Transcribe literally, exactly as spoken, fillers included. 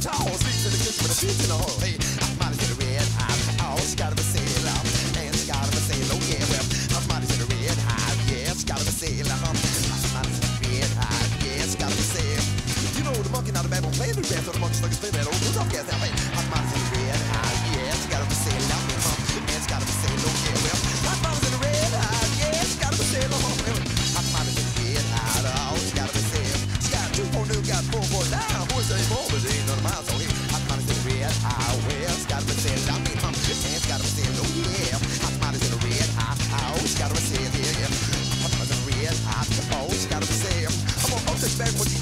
tall, sleeps in the kitchen with a sheets in the hole. Hey, hot tamales in the red hot. Oh, she got a sail out, and she got a sail. Oh yeah, well, hot tamales in the red hot. Yeah, she got a sail out. Hot tamales in the red hot. Yeah, she got a sail. You know the monkey not a bad one playing the dance, so the monkey's like a spin that old good off gas. Hey, hot tamales in the red hot. Yeah, she got a sail out. And she got a sail. Oh yeah, well, hot tamales in the red hot. Yeah, she got a sail. Oh, well, hot tamales in the red hot. Oh, she got a sail. She got two for new, got four for down. Boys ain't more, but ain't none of mine. So hey, hot tamales in the red hot. Well, she got a sail. I mean, um, and she got a sail. Oh yeah, hot tamales in the red hot. Oh, she got a sail. Yeah, yeah. Hot tamales in the red hot. Oh, she got a sail. I'm gonna post this back with you.